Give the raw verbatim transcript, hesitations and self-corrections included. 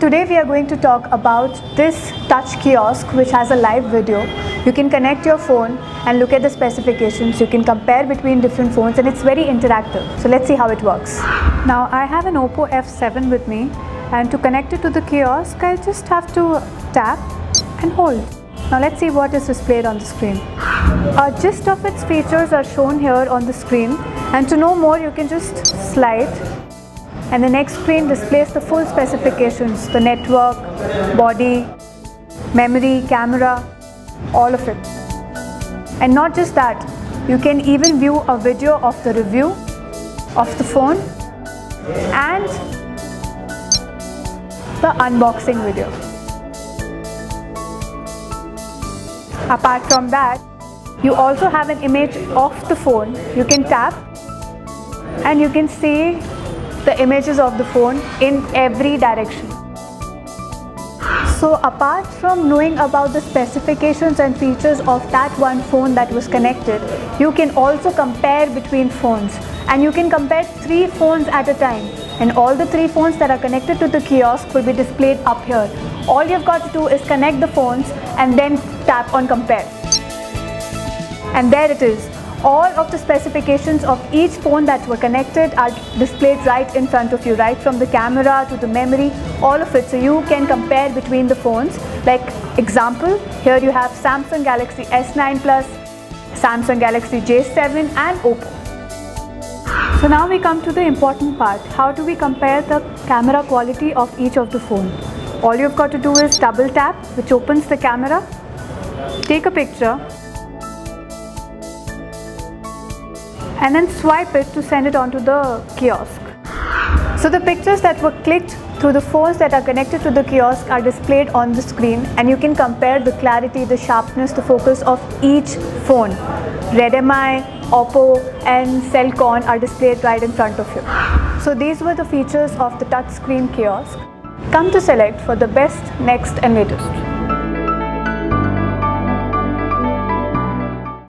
Today we are going to talk about this touch kiosk which has a live video. You can connect your phone and look at the specifications. You can compare between different phones and it's very interactive. So let's see how it works. Now I have an Oppo F seven with me, and to connect it to the kiosk I just have to tap and hold. Now let's see what is displayed on the screen. A gist of its features are shown here on the screen, and to know more you can just slide. And the next screen displays the full specifications, the network, body, memory, camera, all of it. And not just that, you can even view a video of the review of the phone and the unboxing video. Apart from that, you also have an image of the phone. You can tap and you can see the images of the phone in every direction. So apart from knowing about the specifications and features of that one phone that was connected, you can also compare between phones, and you can compare three phones at a time, and all the three phones that are connected to the kiosk will be displayed up here. All you've got to do is connect the phones and then tap on compare. And there it is. All of the specifications of each phone that were connected are displayed right in front of you, right from the camera to the memory, all of it. So you can compare between the phones. Like example, here you have Samsung Galaxy S nine Plus, Samsung Galaxy J seven and Oppo. So now we come to the important part. How do we compare the camera quality of each of the phone? All you've got to do is double tap, which opens the camera, take a picture, and then swipe it to send it onto the kiosk. So the pictures that were clicked through the phones that are connected to the kiosk are displayed on the screen, and you can compare the clarity, the sharpness, the focus of each phone. Redmi, Oppo and Cellcon are displayed right in front of you. So these were the features of the touchscreen kiosk. Come to select for the best, next and latest.